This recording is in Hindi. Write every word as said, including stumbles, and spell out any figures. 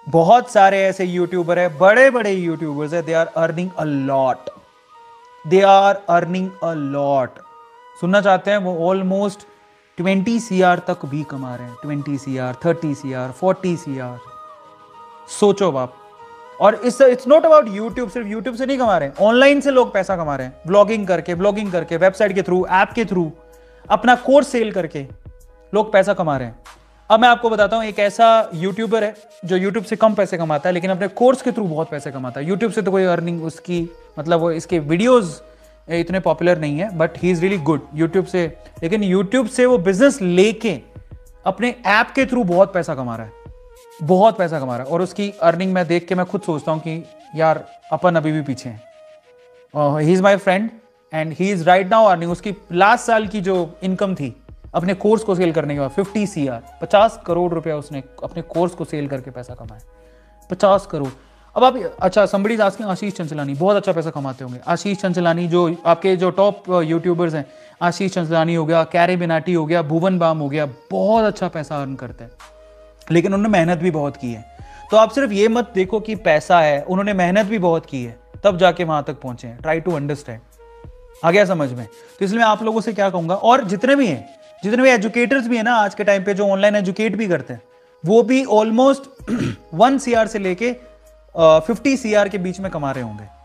बहुत सारे ऐसे यूट्यूबर है, बड़े बड़े यूट्यूबर्स है, they are earning a lot, they are earning a lot. सुनना चाहते हैं? वो ऑलमोस्ट ट्वेंटी सी आर तक भी कमा रहे हैं, twenty C R, thirty C R, forty C R. सोचो बाप। और इस इट्स नॉट अबाउट यूट्यूब, सिर्फ यूट्यूब से नहीं कमा रहे हैं, ऑनलाइन से लोग पैसा कमा रहे हैं, व्लॉगिंग करके, ब्लॉगिंग करके, वेबसाइट के थ्रू, ऐप के थ्रू, अपना कोर्स सेल करके लोग पैसा कमा रहे हैं। अब मैं आपको बताता हूं, एक ऐसा यूट्यूबर है जो यूट्यूब से कम पैसे कमाता है लेकिन अपने कोर्स के थ्रू बहुत पैसे कमाता है। यूट्यूब से तो कोई अर्निंग उसकी, मतलब वो इसके वीडियोस इतने पॉपुलर नहीं है, but he is really good YouTube से। लेकिन यूट्यूब से वो बिजनेस लेके अपने ऐप के थ्रू बहुत पैसा कमा रहा है, बहुत पैसा कमा रहा है। और उसकी अर्निंग मैं देख के मैं खुद सोचता हूँ कि यार अपन अभी भी पीछे हैं। He is my friend and he is right now earning, उसकी लास्ट साल की जो इनकम थी अपने कोर्स को सेल करने के बाद फिफ्टी सी आर, पचास करोड़ रुपया उसने अपने कोर्स को सेल करके पैसा कमाया, पचास करोड़। अब आप, अच्छा somebody is asking, Ashish Chanchlani बहुत अच्छा पैसा कमाते होंगे। आशीष चंचलानी जो आपके जो टॉप यूट्यूबर्स हैं, आशीष चंचलानी हो गया, कैरे बिनाटी हो गया, भुवन बाम हो गया, बहुत अच्छा पैसा अर्न करते हैं, लेकिन उन्होंने मेहनत भी बहुत की है। तो आप सिर्फ ये मत देखो कि पैसा है, उन्होंने मेहनत भी बहुत की है तब जाके वहां तक पहुंचे हैं। ट्राई टू अंडरस्टैंड, आ गया समझ में? तो इसलिए मैं आप लोगों से क्या कहूंगा, और जितने भी हैं, जितने भी एजुकेटर्स भी है ना आज के टाइम पे जो ऑनलाइन एजुकेट भी करते हैं, वो भी ऑलमोस्ट वन सी आर से लेके फिफ्टी सी आर के बीच में कमा रहे होंगे।